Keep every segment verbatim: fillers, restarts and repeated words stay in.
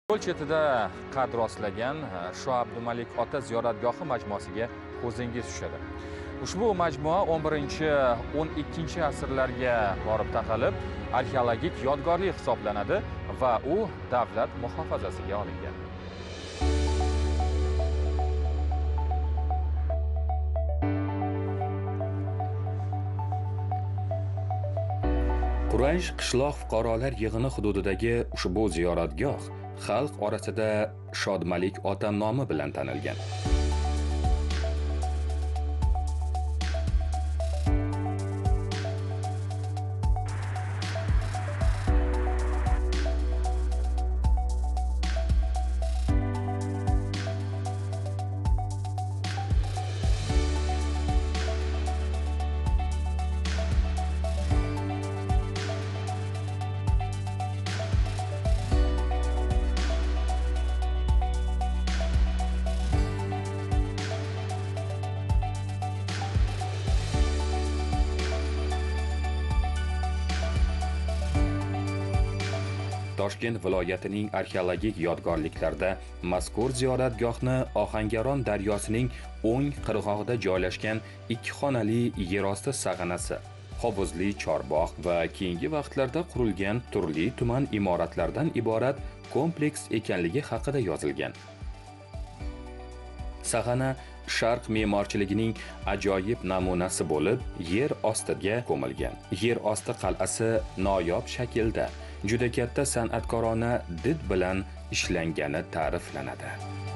Yo'l chetida qad rostlagan Sho Abdumalik ota ziyoratgohi majmuasiga ko'zingiz tushadi. Ushbu majmua o'n birinchi o'n ikkinchi asrlarga borib taqalib, arxeologik yodgorlik hisoblanadi va u davlat muhofazasiga olingan. Quraysh qishloq fuqarolar yig'ini hududidagi ushbu ziyoratgoh xalq orasida Shodmalik ota nomi bilan tanilgan. Toshkent viloyatining arxeologik yodgorliklarida mazkur ziyoratgohni Ohangaron daryosining o'ng qirg'og'ida joylashgan ikki xonali yerosti sag'anasi, hovuzli chorbog' va keyingi vaqtlarda qurilgan turli tuman imoratlardan iborat kompleks ekanligi haqida yozilgan. Sag'ana Sharq me'morchiligining ajoyib namunasi bo'lib, yer ostiga ko'milgan. Yer osti qal'asi noyob shaklda, juda katta san'atkorona did bilan ishlangani ta'riflanadi.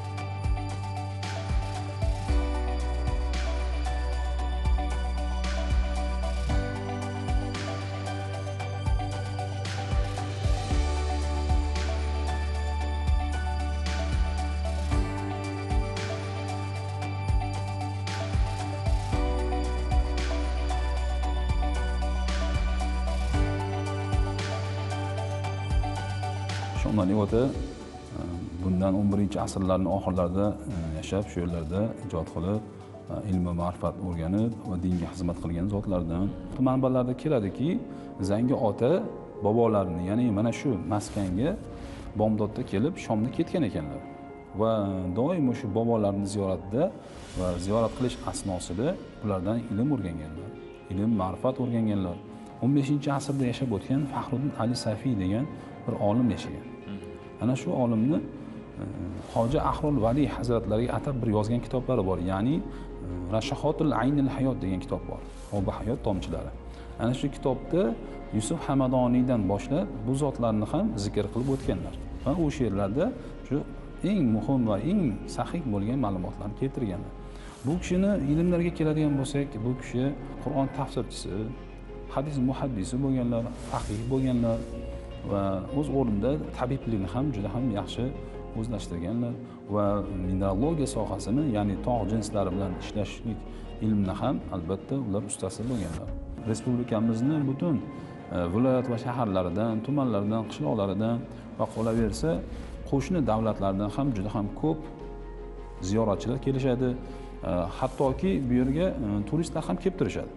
Shodmalik ota bundan o'n birinchi asrlarning oxirlarida yashab, shu yerlarda ijod qilib, ilm va ma'rifat o'rganib va dinga xizmat qilgan zotlardan. Manbalarda keladiki, Zangi ota bobolarini, ya'ni mana shu maskanga bomdodda kelib, Shomga ketgan ekanlar. Va doim o'sha bobolarning ziyoratida va ziyorat qilish asnosida ulardan ilm o'rganganlar, ilm, ma'rifat o'rganganlar. o'n beshinchi asrda yashab o'tgan Faxruddin Ali Safiy degan bir olim yashagan. Ana shu olimni Hoji Ahrul Vali hazratlariga atab bir yozgan kitoblari bor. Ya'ni Rashahotul Aynil Hayot degan kitob bor. Obi hayot tomchilari. Ana shu kitobda Yusuf Hamadoniydan boshlab bu zotlarni ham zikr qilib o'tganlar. Va u she'rlarda shu eng muhim va eng sahih bo'lgan ma'lumotlarni keltirganlar. Bu kishini ilmlarga keladigan bo'lsak, bu kishi Qur'on tafsirchisi, hadis muhaddisi bo'lganlar, faqih bo'lganlar va o'z o'rnida tabiblikni ham juda ham yaxshi o'zlashtirganlar va mineralogiya sohasini, ya'ni tog' jinslari bilan ishlashlik ilmini ham albatta ular ustasi bo'lganlar. Respublikamizning butun viloyat va shaharlaridan, tumanlaridan, qishloqlaridan va qolaversa qo'shni davlatlardan ham juda ham ko'p ziyoratchilar kelishadi. Hattoki bu yerga turistlar ham kelib turishadi.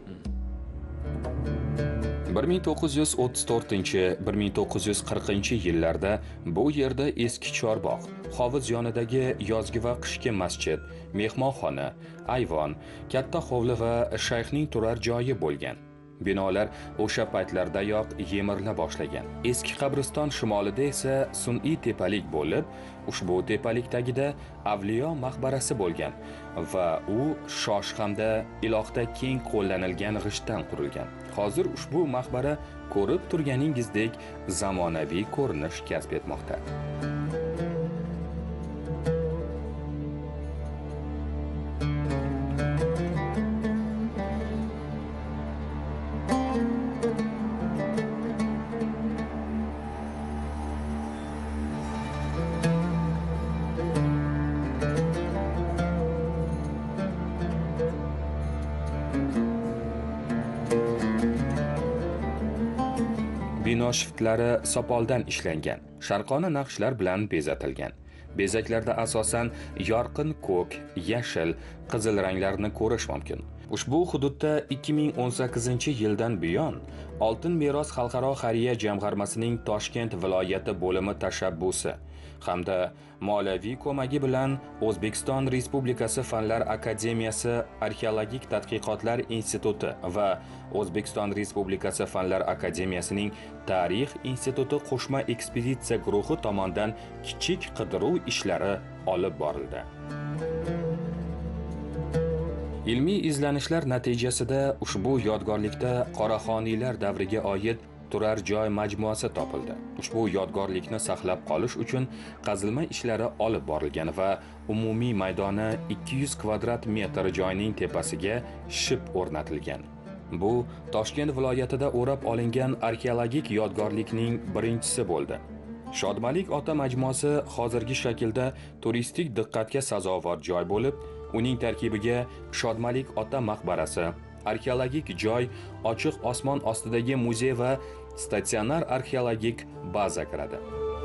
bir ming to'qqiz yuz o'ttiz to'rtinchi - bir ming to'qqiz yuz qirqinchi yillarda bu yerda eski chorbog', hovuz yonidagi yozgi va qishki masjid, mehmonxona, ayvon, katta hovli va shayxning turar joyi bo'lgan. Binolar o'sha paytlardayoq yemirila boshlagan. Eski qabriston shimolida esa sun'iy tepalik bo'lib, ushbu tepalik tagida Avliyo maqbarasi bo'lgan va u shosh hamda ilohda keng qo'llanilgan g'ishtdan qurilgan. Hozir ushbu maqbara ko'rib turganingizdek zamonaviy ko'rinish kasb etmoqda. Bino shiftlari sopoldan ishlangan, sharqona naqshlar bilan bezatilgan. Bezaklarda asosan yorqin ko'k, yashil, qizil ranglarni ko'rish mumkin. Ushbu hududda ikki ming o'n sakkizinchi yildan buyon Oltin meros xalqaro xayriya jamg'armasining Toshkent viloyati bo'limi tashabbusi hamda moliyaviy ko'magi bilan O'zbekiston Respublikasi Fanlar akademiyasi Arxeologik tadqiqotlar instituti va O'zbekiston Respublikasi Fanlar akademiyasining Tarix instituti qo'shma ekspeditsiya guruhi tomonidan kichik qidiruv ishlari olib borildi. Ilmiy izlanishlar natijasida ushbu yodgorlikda qoraxoniylar davriga oid turar joy majmuasi topildi. Ushbu yodgorlikni saqlab qolish uchun qazilma ishlari olib borilgan va umumiy maydoni ikki yuz kvadrat metr joyning tepasiga ship o'rnatilgan. Bu Toshkent viloyatida o'rab olingan arxeologik yodgorlikning birinchisi bo'ldi. Shodmalik ota majmuasi hozirgi shaklda turistik diqqatga sazovor joy bo'lib, uning tarkibiga Shodmalik ota maqbarasi, arxeologik joy, ochiq osmon ostidagi muzey va statsionar arxeologik baza kiradi.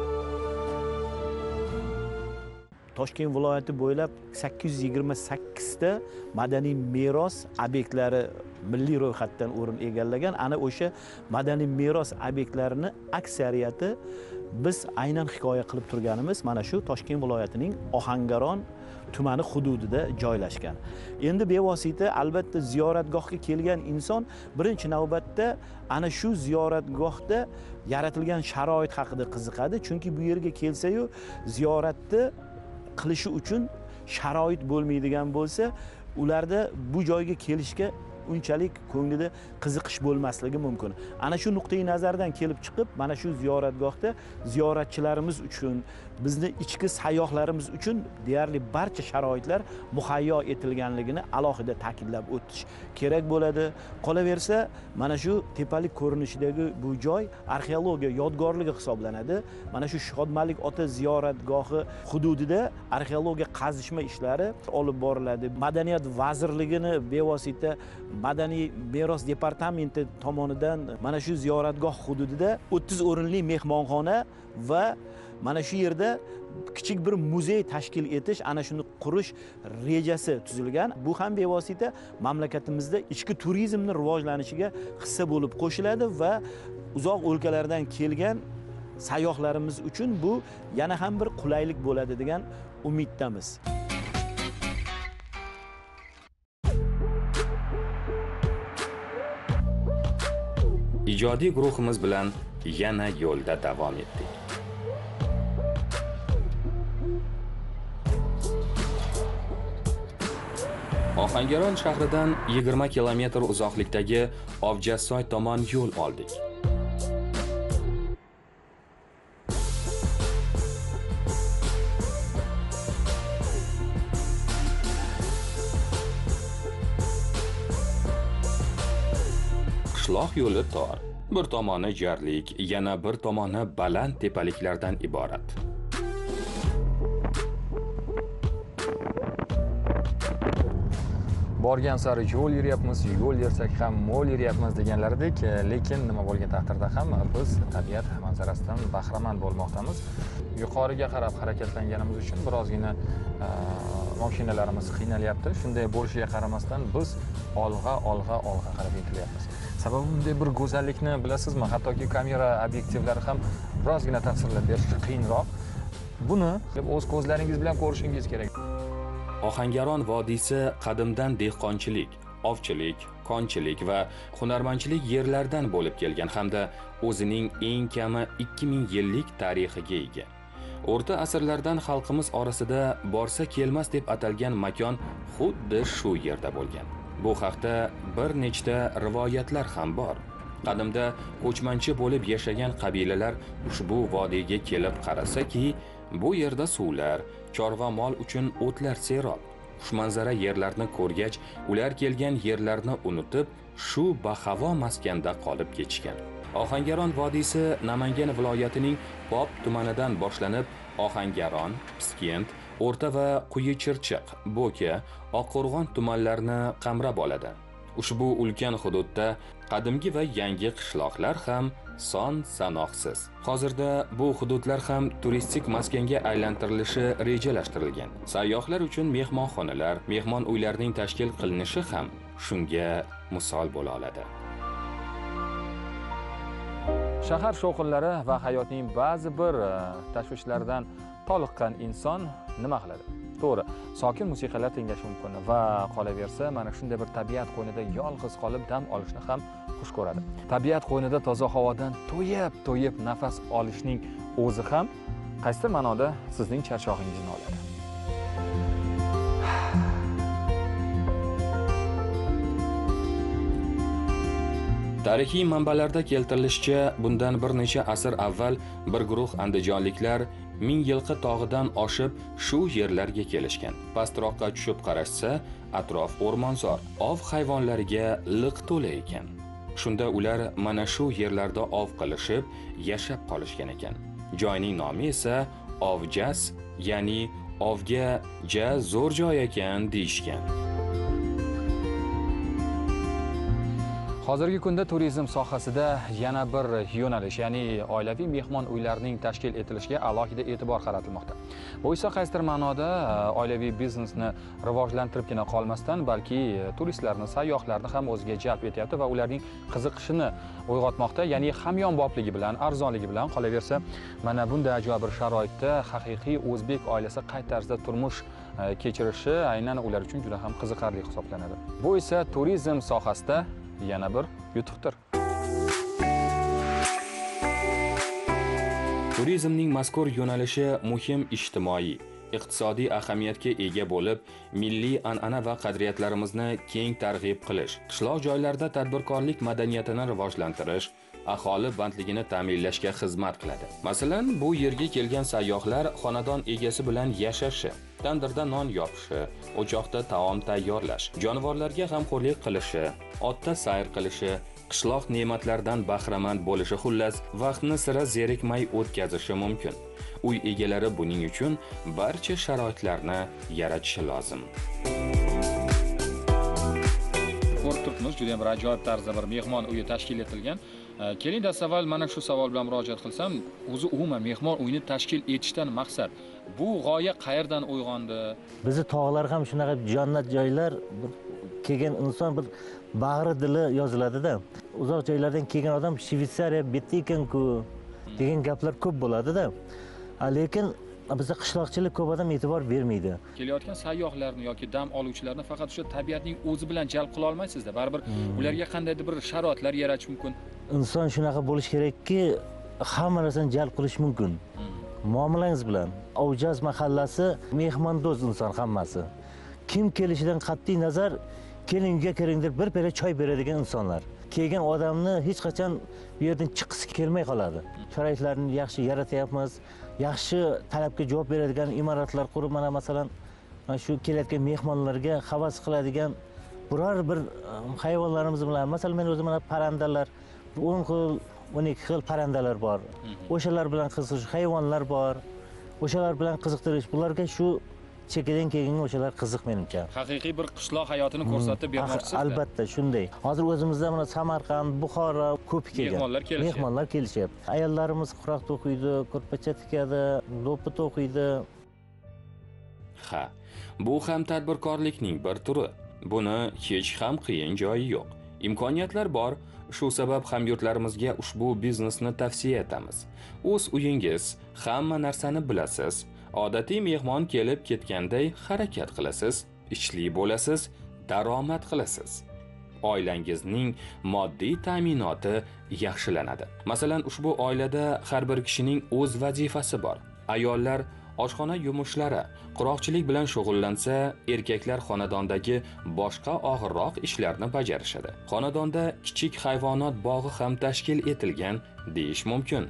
Toshkent viloyati bo'ylab sakkiz yuz yigirma sakkiz ta madaniy meros obyektlari milliy ro'yxatdan o'rin egallagan. Ana o'sha madaniy meros obyektlarini aksariyati biz aynan hikoya qilib turganimiz mana shu Toshkent viloyatining Ohangaron tumani hududida joylashgan. Endi bevosita albatta ziyoratgohga kelgan inson birinchi navbatda ana shu ziyoratgohda yaratilgan sharoit haqida qiziqadi. Chunki bu yerga kelsa-yu ziyoratni qilishi uchun sharoit bo'lmaydigan bo'lsa, ularda bu joyga kelishga unchalik ko'nglida qiziqish bo'lmasligi mumkin. Ana shu nuqtai nazardan kelib chiqib, mana shu ziyoratgohda ziyoratchilarimiz uchun, bizni ichki sayyohlarimiz uchun deyarli barcha sharoitlar muhayyo etilganligini alohida ta'kidlab o'tish kerak bo'ladi. Qolaversa, mana shu tepalik ko'rinishidagi bu joy arxeologiya yodgorligi hisoblanadi. Mana shu Shodmalik ota ziyoratgohi hududida arxeologiya qazishma ishlari olib boriladi. Madaniyat vazirligini bevosita Madaniy meros departamenti tomonidan mana shu ziyoratgoh hududida o'ttiz o'rinli mehmonxona va mana shu yerda kichik bir muzey tashkil etish, ana shuni qurish rejasi tuzilgan. Bu ham bevosita mamlakatimizda ichki turizmning rivojlanishiga hissa bo'lib qo'shiladi va uzoq o'lkalardan kelgan sayyohlarimiz uchun bu yana ham bir qulaylik bo'ladi degan umiddamiz. Ijodiy guruhimiz bilan yana yo'lda davom etdik. Ohangaron shahridan yigirma kilometr uzoqlikdagi Ovjassoy tomon yo'l oldik. Qishloq yo'li tor, bir tomoni jarlik, yana bir tomoni baland tepaliklardan iborat. Borgan sari yo'l yuryapmiz, yo'l yursak ham mo'l yuryapmiz deganlaridek, lekin nima bo'lgan taqdirda ham biz tabiat manzarasidan bahramand bo'lmoqdamiz. Yuqoriga qarab harakatlanganimiz uchun birozgina mashinalarimiz qiynalyapti. Shunday bo'lishiga qaramasdan biz olg'a, olg'a, olg'a qarab intilyapmiz. Sababi bunday bir go'zallikni bilasizmi? Hattoki kamera obyektivlari ham birozgina tasvirlab berish qiyinroq. Buni o'z ko'zlaringiz bilan ko'rishingiz kerak. Ohangaron vodiysi qadimdan dehqonchilik, ovchilik, konchilik va hunarmandchilik yerlardan bo'lib kelgan hamda o'zining eng kami ikki ming yillik tarixiga ega. O'rta asrlardan xalqimiz orasida borsa kelmas deb atalgan makon xuddi shu yerda bo'lgan. Bu haqda bir nechta rivoyatlar ham bor. Qadimda ko'chmanchi bo'lib yashagan qabilalar ushbu vodiyga kelib qarasaki, bu yerda suvlar, chorva mol uchun o'tlar serob. Xushmanzara yerlarni ko'rgach, ular kelgan yerlarni unutib, shu bahavo maskanda qolib ketishgan. Ohangaron vodiysi Namangan viloyatining Pop tumanidan boshlanib, Ohangaron, Piskent, O'rta va Quyi-Chirchiq, Bo'ka, Oqqo'rg'on tumanlarini qamrab oladi. Ushbu ulkan hududda qadimgi va yangi qishloqlar ham son sanoqsiz. Hozirda bu hududlar ham turistik maskanga aylantirilishi rejalashtirilgan. Sayyohlar uchun mehmonxonalar, mehmon uylarning tashkil qilinishi ham shunga misol bo'la oladi. Shahar shovqinlari va hayotning ba'zi bir tashvishlaridan toliqqan inson nima qiladi? To'g'ri, sokin musiqalar tinglashi mumkin va qolaversa, mana shunday bir tabiat qo'ynida yolg'iz qolib dam olishni ham xush ko'radi. Tabiat qo'ynida toza havodan to'yib-to'yib nafas olishning o'zi ham qaysidir ma'noda sizning charchog'ingizni oladi. Tarixiy manbalarda keltirilishicha, bundan bir necha asr avval bir guruh andijonliklar ming yilqi tog'idan oshib shu yerlarga kelishgan. Pastroqqa tushib qarashsa, atrof o'rmonzor, ov hayvonlariga liq to'la ekan. Shunda ular mana shu yerlarda ov qilishib, yashab qolishgan ekan. Joyning nomi esa Ovjas, ya'ni ovga ja zo'r joy ekan deyishgan. Hozirgi kunda turizm sohasida yana bir yo'nalish, ya'ni oilaviy mehmon uylarining tashkil etilishiga alohida e'tibor qaratilmoqda. Bu esa qaysidir ma'noda oilaviy biznesni rivojlantiribgina qolmasdan, balki turistlarni, sayyohlarni ham o'ziga jalb etyapti va ularning qiziqishini uyg'otmoqda. Ya'ni hamyonbopligi bilan, arzonligi bilan qolaversa, mana bunday ajoyib bir sharoitda haqiqiy o'zbek oilasi qay tarzda turmush kechirishi aynan ular uchun juda ham qiziqarli hisoblanadi. Bu esa turizm sohasida yana bir yutuqdir. Turizmning mazkur yo'nalishi muhim ijtimoiy, iqtisodiy ahamiyatga ega bo'lib, milliy an'ana va qadriyatlarimizni keng targ'ib qilish, qishloq joylarda tadbirkorlik madaniyatini rivojlantirish, aholi bandligini ta'minlashga xizmat qiladi. Masalan, bu yerga kelgan sayyohlar xonadon egasi bilan yashashi, tandirda non yopishi, o'choqda taom tayyorlash, jonivorlarga g'amxo'rlik qilishi, otda sayr qilishi, qishloq ne'matlaridan bahramand bo'lishi, xullas, vaqtni sira zerikmay o'tkazishi mumkin. Uy egalari buning uchun barcha sharoitlarni yaratishi lozim. Ko'rib turibmiz, juda ham ajoyib tarzda bir mehmon uyi tashkil etilgan. Keling, dastavval mana shu savol bilan murojaat qilsam, o'zi umuman mehmon uyini tashkil etishdan maqsad, bu g'oya qayerdan uyg'ondi? Bizi tog'lar ham shunaqa jannat joylar, kelgan inson bir bag'ri dili yoziladi-da. Uzoq joylardan kelgan odam Shvetsariya bitta ekan-ku degan gaplar ko'p bo'ladi-da. Lekin bizda qishloqchilik ko'p odam e'tibor bermaydi. Kelayotgan sayyohlarni yoki dam oluvchilarni faqat o'sha tabiatning o'zi bilan jalb qila olmaysizda. Baribir ularga qandaydir bir sharoitlar yaratish mumkin. Inson shunaqa bo'lish kerakki, hamma narsani jalb qilish mumkin. Muomalangiz bilan. Ovjaz mahallasi mehmondo'st inson hammasi. Kim kelishidan qat'iy nazar, keling uyga kiring deb bir pera choy beradigan insonlar. Kelgan odamni hech qachon bu yerdan chiqisi kelmay qoladi. Sharoitlarni yaxshi yaratyapmiz. Yaxshi talabga javob beradigan imoratlar qurib, mana masalan, shu kelayotgan mehmonlarga havas qiladigan biror bir hayvonlarimiz bilan, masalan, men o'zim mana parandalar, o'n xil, o'n ikki xil parandalar bor. O'shalar bilan qiziqish, hayvonlar bor. O'shalar bilan qiziqtirish, bularga shu chekkadan kelganga o'shalar qiziq menimcha. Haqiqiy bir qishloq hayotini ko'rsatib bermoqchisiz. Albatta, shunday. Hozir o'zimizda mana Samarqand, Buxoro ko'p kelgan. Mehmonlar kelishyapti. Mehmonlar kelishyapti. Ayollarimiz quroq to'qiydi, ko'rpacha tikadi, do'ppi to'qiydi. Ha, bu ham tadbirkorlikning bir turi. Buni hech ham qiyin joyi yo'q. Imkoniyatlar bor. Shu sabab hamyurtlarimizga ushbu biznesni tavsiya etamiz. O'z uyingiz, hamma narsani bilasiz. Odatiy mehmon kelib ketganday harakat qilasiz, ishli bo'lasiz, daromad qilasiz. Oilangizning moddiy ta'minoti yaxshilanadi. Masalan, ushbu oilada har bir kishining o'z vazifasi bor. Ayollar oshxona yumushlari, quroqchilik bilan shug'ullansa, erkaklar xonadondagi boshqa og'irroq ishlarni bajarishadi. Xonadonda kichik hayvonot bog'i ham tashkil etilgan deyish mumkin.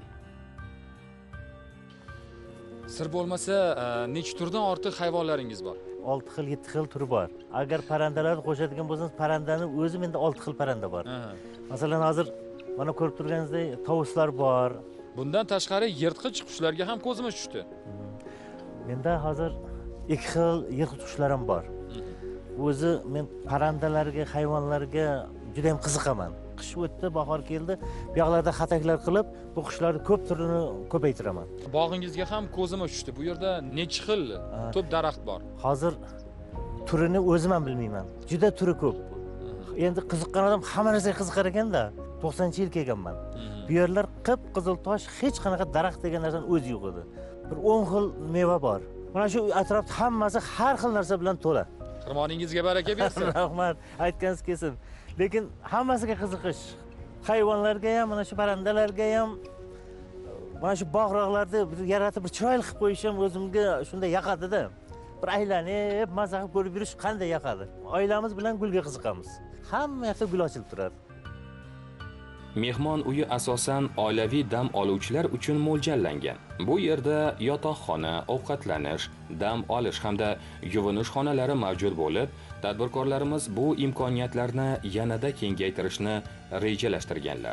Sir bo'lmasa, necha turdan ortiq hayvonlaringiz bor? olti xil, yetti xil turi bor. Agar parandalarni qo'shadigan bo'lsangiz, parandani o'zi menda olti xil paranda bor. Masalan, hozir mana ko'rib turganingizdek tovuslar bor. Bundan tashqari yirtqich qushlarga ham ko'zimiz tushdi. Menda hozir ikki xil yirtqich qushlar ham bor. O'zi men parandalarga, hayvonlarga juda ham qiziqaman. Qish o'tdi, bahor keldi, bu yoqlarda xataklar qilib, bu qushlarni ko'p turini ko'paytiraman. Bog'ingizga ham ko'zimiz tushdi. Bu yerda necha xil ko'p daraxt bor? Hozir turini o'zim ham bilmayman. Juda turi ko'p. Endi qiziqqan odam hamma narsaga qiziqar ekanda. to'qsoninchi yil kelganman. Bu yerlar qip-qizil tosh, hech qanaqa daraxt degan narsaning o'zi yo'q edi. bir o'n xil meva bor. Mana shu atrofda hammasi har xil narsa bilan to'la. Xirmoningizga baraka bersin. Rahmat, aytganingiz kelsin. Lekin hammasiga qiziqish. Hayvonlarga ham, mana shu parandalarga ham, mana shu bog'roqlarni yaratib bir chiroyli qilib qo'yish ham o'zimga shunday yoqadi-da. Bir aylanib, maza qilib ko'rib yurish qanday yoqadi. Oilamiz bilan gulga qiziqamiz. Hamma yoqda gul ochilib turadi. Mehmon uyi asosan oilaviy dam oluvchilar uchun mo'ljallangan. Bu yerda yotoqxona, ovqatlanish, dam olish hamda yuvinish xonalari mavjud bo'lib, tadbirkorlarimiz bu imkoniyatlarni yanada kengaytirishni rejalashtirganlar.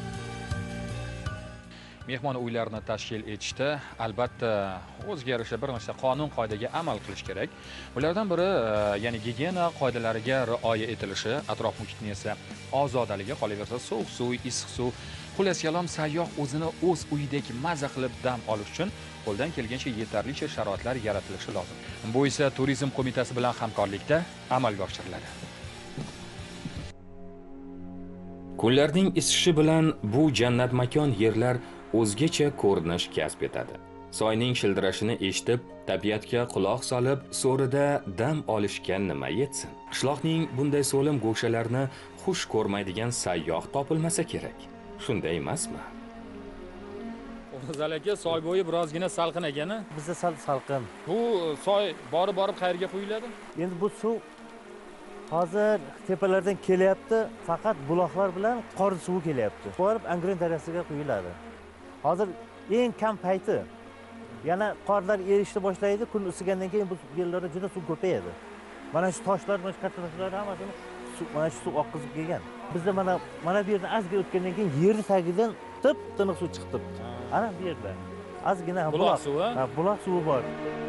Mehmon uylarini tashkil etishda albatta o'ziga yarasha bir nechta qonun qoidaga amal qilish kerak. Ulardan biri ya'ni gigiyena qoidalariga rioya etilishi, atrof muhitning esa ozodaligi, qolaversa sovuq suv, issiq suv, xullas kalom sayyoh o'zini o'z uyidek maza qilib dam olish uchun qo'ldan kelgancha yetarlicha sharoitlar yaratilishi lozim. Bu esa turizm qo'mitasi bilan hamkorlikda amalga oshiriladi. Kunlarning isishi bilan bu jannat makon yerlar o'zgacha ko'rinish kasb etadi. Soyning shildirashini eshitib, tabiatga quloq solib, so'rida dam olishga nima yetsin? Qishloqning bunday so'lim go'shalarini xush ko'rmaydigan sayyoh topilmasa kerak. Shunday emasmi? O'zal aka, soy bo'yi birozgina salqin ekani. Bizda sal salqin. Bu soy borib-borib qayerga quyiladi? Endi bu suv hozir tepalardan kelyapti, faqat buloqlar bilan qor suvi kelyapti. Borib Angren daryosiga quyiladi. Hozir eng kam payti. Yana qorlar erishni boshlaydi, kun isigandan keyin bu yerlarda juda suv ko'payadi. Mana shu toshlar, mana shu katta toshlar hammasini mana shu suv oqizib kelgan. Bizda mana mana bu yerdan ozgina o'tgandan keyin yer tagidan tip tiniq suv chiqib. Ana bu yerda ozgina buloq suvi, ha, buloq suvi bor.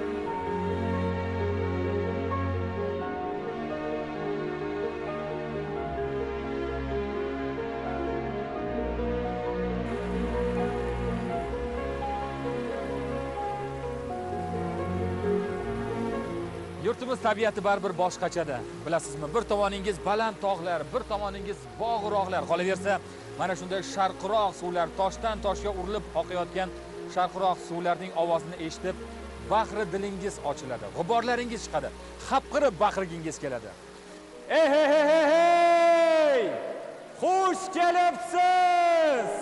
Yurtimiz tabiati baribir boshqachada. Bilasizmi, bir tomoningiz baland tog'lar, bir tomoningiz bog'roqlar. Qolaversa, mana shunday sharqiroq suvlar, toshdan toshga urilib oqayotgan sharqiroq suvlarning ovozini eshitib, bahri dilingiz ochiladi. G'uborlaringiz chiqadi. Xapqirib baqirgingiz keladi. Ey hey hey hey hey! Xush kelibsiz!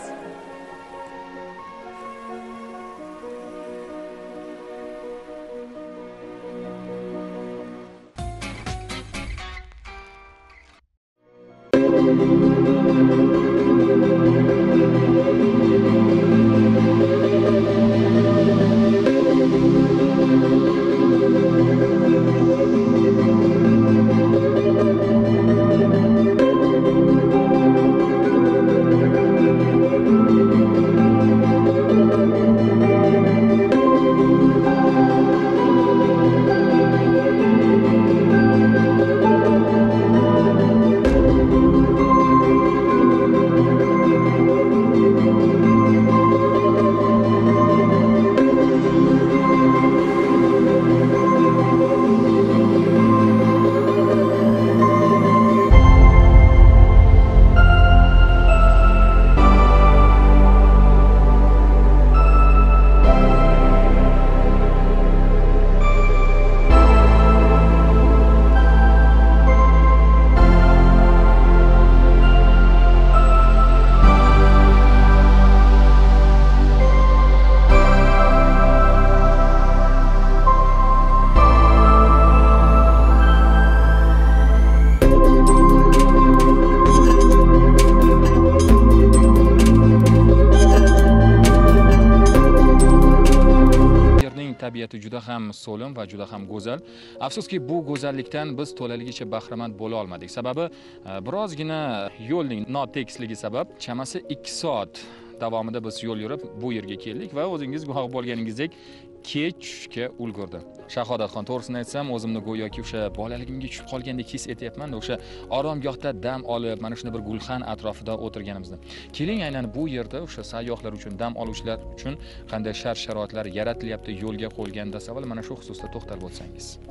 tabiati juda ham so'lim va juda ham go'zal. Afsuski bu go'zallikdan biz to'laligicha bahramand bo'la olmadik. Sababi birozgina yo'lning notekisligi sabab chamasi ikki soat davomida biz yo'l yurib bu yerga keldik va o'zingiz guvoh bo'lganingizdek kech tushga ulgurdi. Shahodatxon, to'g'risini aytsam, o'zimni go'yoki o'sha bolaligimga tushib qolgandek his etyapman. O'sha oromgohda dam olib, mana shunday bir gulxan atrofida o'tirganimizni. Keling, aynan bu yerda o'sha sayyohlar uchun, dam oluvchilar uchun qanday shart-sharoitlar yaratilyapti, yo'lga qo'yilgan tasavvur, mana shu xususda to'xtalib o'tsangiz.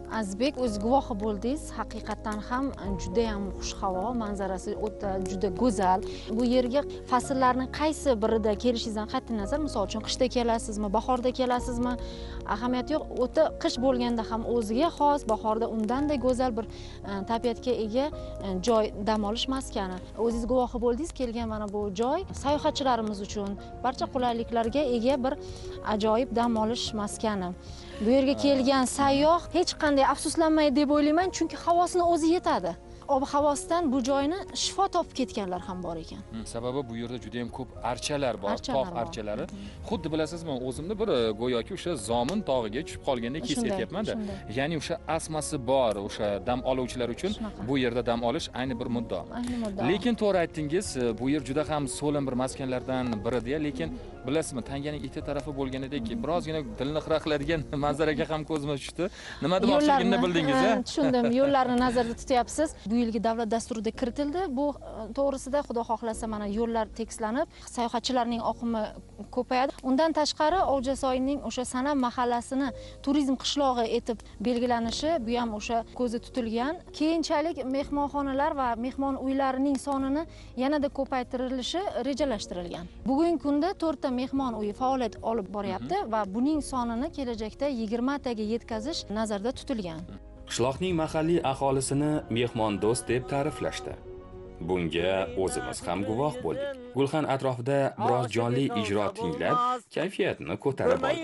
Azizbek, o'z guvohi bo'ldingiz. Haqiqatan ham juda ham xush havo, manzarasi o'ta juda go'zal. Bu yerga fasllarning qaysi birida kelishingizdan qat'iy nazar, misol uchun qishda kelasizmi, bahorda kelasizmi, ahamiyati yo'q. O'ta qish bo'lganda ham o'ziga xos, bahorda undanda go'zal bir tabiatga ega joy, dam olish maskani. O'zingiz guvohi bo'ldingiz, kelgan mana bu joy sayohatchilarimiz uchun barcha qulayliklarga ega bir ajoyib dam olish maskani. Bu yerga kelgan sayyoh hech qanday afsuslanmaydi deb o'ylayman, chunki havosini o'zi yetadi. Ob-havosidan bu joyni shifo topib ketganlar ham bor ekan. Sababi bu yerda juda ham ko'p archalar bor, tog' archalari. Xuddi bilasizmi, o'zimni bir go'yoki o'sha Zomin tog'iga tushib qolgandek his etyapman-da. Ya'ni o'sha asmasi bor, o'sha dam oluvchilar uchun bu yerda dam olish ayni bir muddo. Lekin to'g'ri aytdingiz, bu yer juda ham so'lim bir maskanlardan biri-da, lekin bilasizmi, tanganing ikki tarafi bo'lganidek birozgina dilni xira qiladigan manzaraga ham ko'zimiz tushdi. Nima demoqchiligimni bildingiz, a? Tushundim. Yo'llarni nazarda tutyapsiz. Bu yilgi davlat dasturida kiritildi. Bu to'g'risida Xudo xohlasa mana yo'llar tekislanib, sayohatchilarning oqimi ko'payadi. Undan tashqari Ovjasoyning o'sha Sanam mahallasini turizm qishlog'i etib belgilanishi bu ham o'sha ko'zda tutilgan. Keyinchalik mehmonxonalar va mehmon uylarining sonini yanada ko'paytirilishi rejalashtirilgan. Bugungi kunda to'rtta mehmon uyi faoliyat olib boryapti va buning sonini kelajakda yigirma taga yetkazish nazarda tutilgan. Qishloqning mahalliy aholisini mehmondo'st deb ta'riflashdi. Bunga o'zimiz ham guvoh bo'ldik. Gulxan atrofida biroz jonli ijro tinglab, kayfiyatni ko'tarib oldik.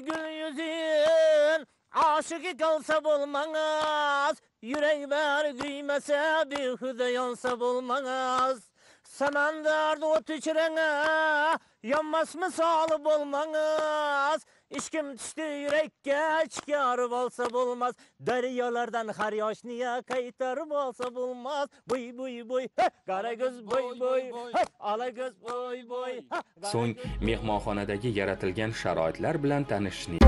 Aşık kalsa bulmanız, yürek ver güymese bir hüde yansa bulmanız. Samandar ot içirene, yanmaz misalı bulmanız. İşkim düştü yürekke çıkarıp olsa bulmaz. Deryalardan har yosh niye kaytarıp olsa bulmaz. Boy boy boy, qara göz boy boy, ala göz boy boy. So'ng mehmonxonadagi yaratilgan sharoitlar bilan tanishishni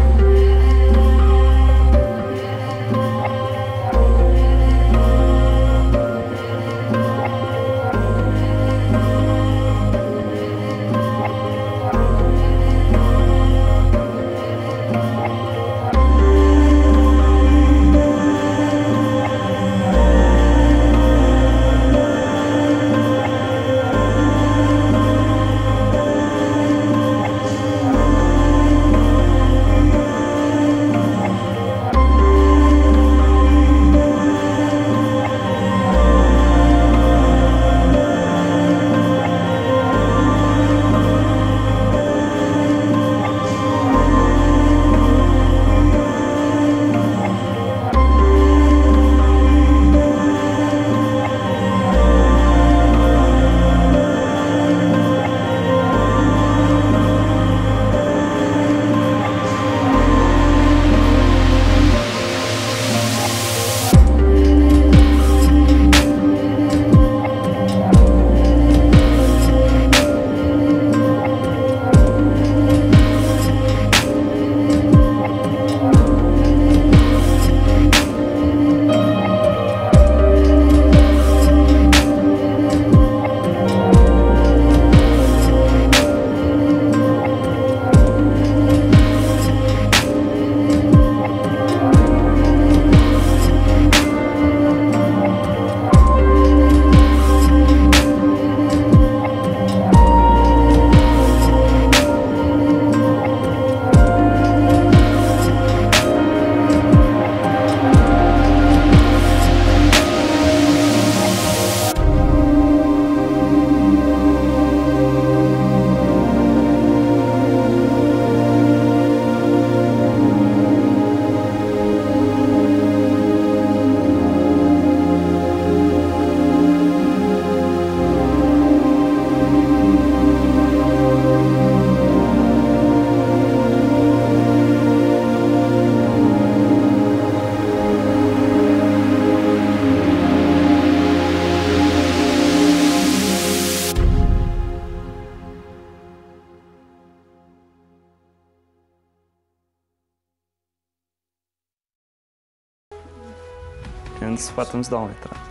endi suhbatimizni davom ettiramiz.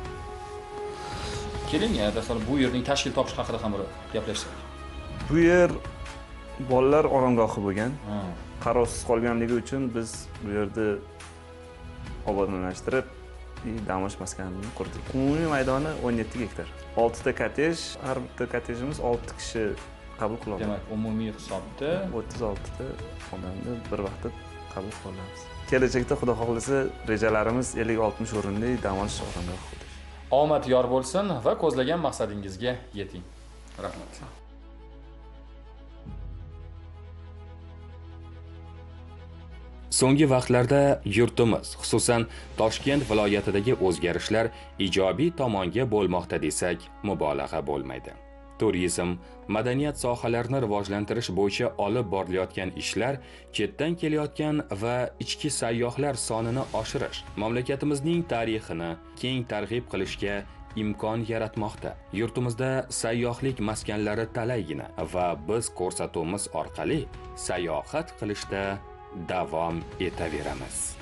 Keling, dastlab bu yerning tashkil topish haqida ham bir gaplashsak. Bu yer bolalar oromgohi bo'lgan. Qarovsiz qolganligi uchun biz bu yerda obodonlashtirib dam olish maskanini qurdik. Umumiy maydoni o'n yetti gektar. olti ta kottej, har bitta kottejimiz olti kishi qabul qiladi. Demak, umumiy hisobda o'ttiz olti ta odamni bir vaqtda qabul qilamiz. Kelajakda xudo xohlasa rejalarimiz ellik oltmish o'rinli dam olish o'rinlari qurdik. omad yor bo'lsin va ko'zlagan maqsadingizga yeting. Rahmat. So'nggi vaqtlarda yurtimiz, xususan Toshkent viloyatidagi o'zgarishlar ijobiy tomonga bo'lmoqda desak, mubolag'a bo'lmaydi. Turizm, madaniyat sohalarini rivojlantirish bo'yicha olib borilayotgan ishlar chetdan kelayotgan va ichki sayyohlar sonini oshirish, mamlakatimizning tarixini keng targ'ib qilishga imkon yaratmoqda. Yurtimizda sayyohlik maskanlari talaygina va biz ko'rsatuvimiz orqali sayohat qilishda davom etaveramiz.